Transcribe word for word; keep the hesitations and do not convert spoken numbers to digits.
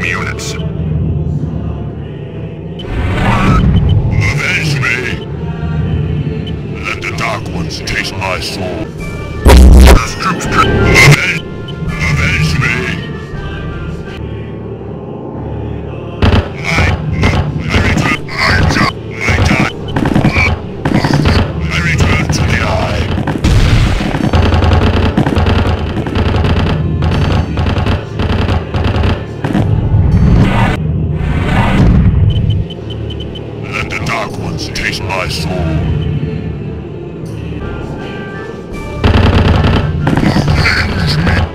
enemy units. Avenge me! Let the Dark Ones taste my soul. As troops can avenge, avenge me! I, I return, I die, I die. I return to the Eye. Let the Dark Ones taste my soul. Avenge me!